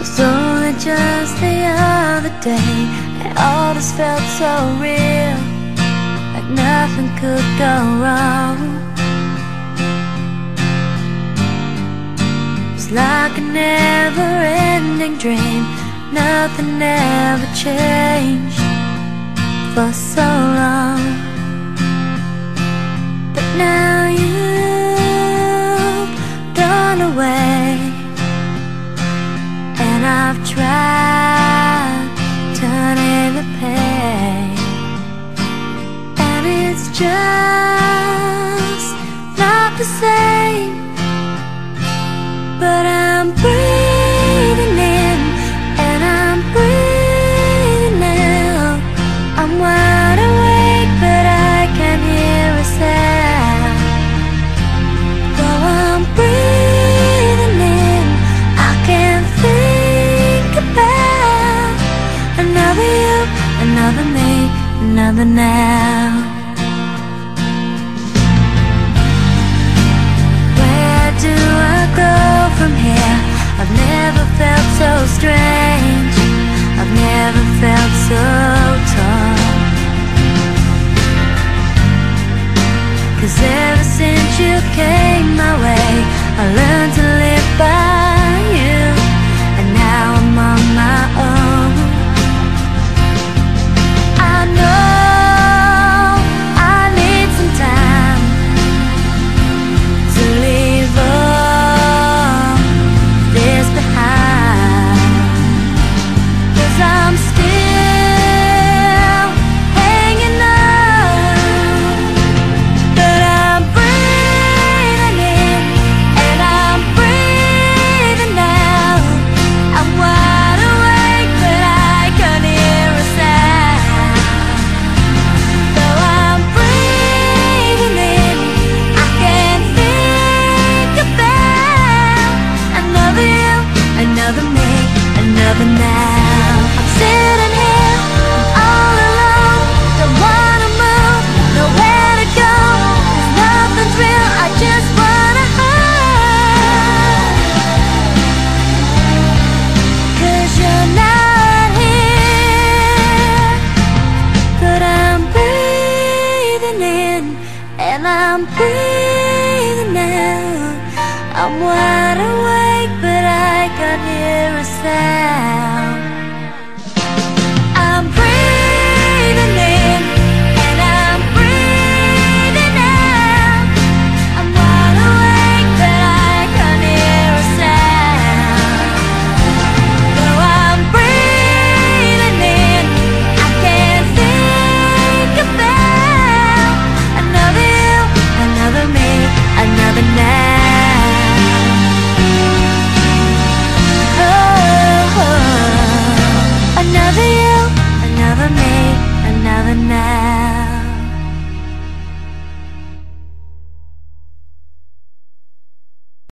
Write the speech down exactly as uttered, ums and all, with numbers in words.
was only just the other day, and all this felt so real, like nothing could go wrong. It's like a never-ending dream, nothing ever changed for so long. But now you've gone away, and I've tried turning the page, and it's just not the same. But I'm breathing in, and I'm breathing out. I'm wide awake, but I can't hear a sound. Though I'm breathing in, I can't think about another you, another me, another now. Where do I go from here? I've never felt so strange, I've never felt so torn. 'Cause ever since you came my way, I learned to live by you, and now I'm on my own. I know I need some time to leave all this behind, 'cause I'm still hanging on. But I'm breathing in, and I'm breathing out. I'm wide awake, but I can't hear a sound. Though I'm breathing in, I can't think about another you, another me, another now. I'm sitting here, I'm all alone, don't wanna move, nowhere to go, 'cause nothing's real, I just wanna hide. 'Cause you're not here. But I'm breathing in, and I'm breathing out. I'm wide awake, but I can't hear a sound.